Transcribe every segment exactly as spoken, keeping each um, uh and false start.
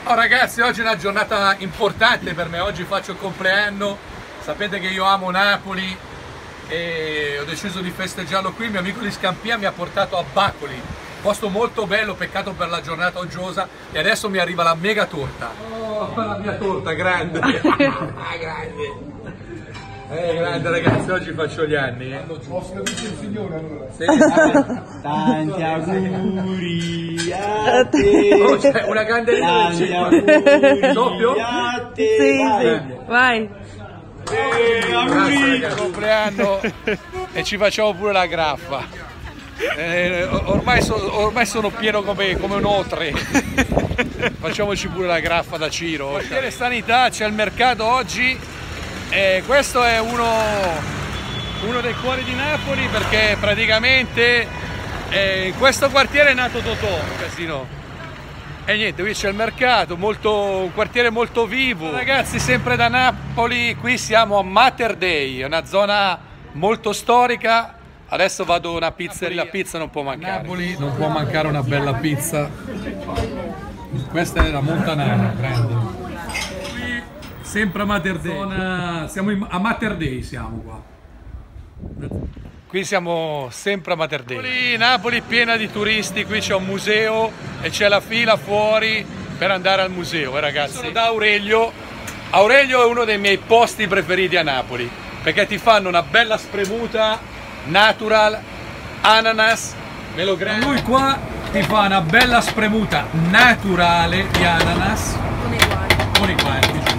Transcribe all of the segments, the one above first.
Oh ragazzi, oggi è una giornata importante per me, oggi faccio il compleanno, sapete che io amo Napoli e ho deciso di festeggiarlo qui. Il mio amico di Scampia mi ha portato a Bacoli, posto molto bello, peccato per la giornata uggiosa, e adesso mi arriva la mega torta. Oh, la mia torta, grande! Ah, grande! Eh, grande ragazzi, oggi faccio gli anni. Eh. Posso dire il signore allora? Sì, tanti auguri a te. oh, c'è una candelina Tanti del auguri doppio? a te. Sì, Vai. vai. Eh, auguri. Grazie, compleanno e ci facciamo pure la graffa. Eh, ormai, so, ormai sono pieno come, come un otre. Facciamoci pure la graffa da Ciro. Quartiere Sanità, c'è il mercato oggi. E questo è uno, uno dei cuori di Napoli, perché praticamente eh, in questo quartiere è nato Totò, un casino. E niente, qui c'è il mercato, molto, un quartiere molto vivo. Ragazzi, sempre da Napoli, qui siamo a Mater Dei, è una zona molto storica. Adesso vado a una pizzeria, la pizza non può mancare. Napoli non può mancare una bella pizza. Questa è la Montanara, grande. Sempre a Mater Dei. Zona... Siamo in... a Mater Dei siamo qua. Qui siamo sempre a Mater Dei. Napoli, Napoli piena di turisti, qui c'è un museo e c'è la fila fuori per andare al museo, eh, ragazzi. Sono da Aurelio. Aurelio è uno dei miei posti preferiti a Napoli, perché ti fanno una bella spremuta natural, ananas, melograno. Lui qua ti fa una bella spremuta naturale di ananas Con i guardi. con i guanti, giusto?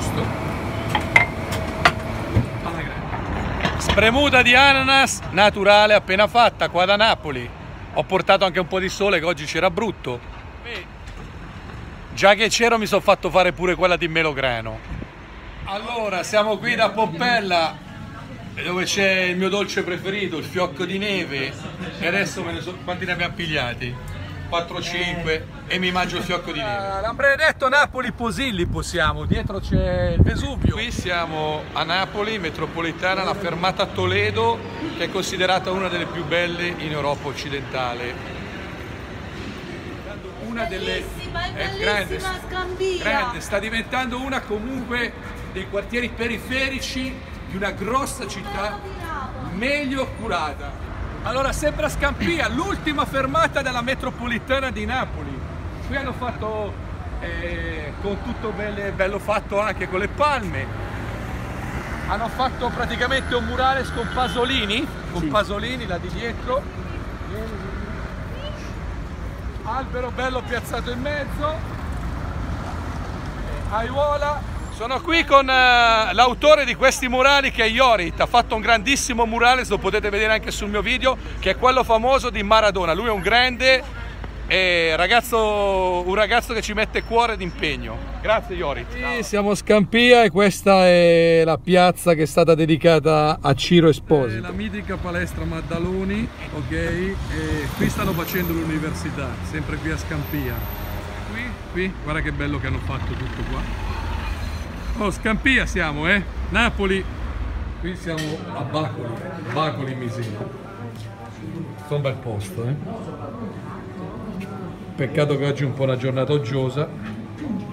Spremuta di ananas naturale appena fatta qua da Napoli. Ho portato anche un po' di sole, che oggi c'era brutto. Già che c'ero mi sono fatto fare pure quella di melograno. Allora, siamo qui da Poppella, dove c'è il mio dolce preferito, il fiocco di neve. E adesso me ne so... quanti ne abbiamo pigliati? quattro cinque e mi mangio il fiocco di neve. Lambrenetto, Napoli, Posilli possiamo, dietro c'è il Vesuvio. Qui siamo a Napoli, metropolitana, la fermata Toledo, che è considerata una delle più belle in Europa occidentale. Una delle... Bellissima, è è bellissima Scampia. grande, sta diventando una comunque dei quartieri periferici di una grossa città meglio curata. Allora, sempre a Scampia, l'ultima fermata della metropolitana di Napoli. Qui hanno fatto eh, con tutto belle, bello fatto anche con le palme. Hanno fatto praticamente un murales con Pasolini, con sì. Pasolini là di dietro. Albero bello piazzato in mezzo. Aiuola. Sono qui con uh, l'autore di questi murali, che è Yorit. Ha fatto un grandissimo murale, lo potete vedere anche sul mio video, che è quello famoso di Maradona. Lui è un grande e ragazzo, un ragazzo che ci mette cuore ed impegno. Grazie Yorit. Sì, siamo a Scampia e questa è la piazza che è stata dedicata a Ciro Esposito. È la mitica palestra Maddaloni, ok? E qui stanno facendo l'università, sempre qui a Scampia. Qui, qui, guarda che bello che hanno fatto tutto qua. Oh, Scampia siamo, eh? Napoli. Qui siamo a Bacoli, Bacoli Misino. È un bel posto, eh? Peccato che oggi è un po' una giornata uggiosa.